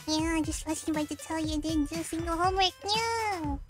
Yeah, just was about to tell you did just your homework. Yeah.